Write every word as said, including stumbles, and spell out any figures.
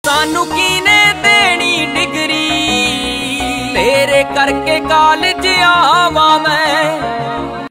सानू कीने देनी डिग्री, तेरे करके कॉलेज आवा मैं।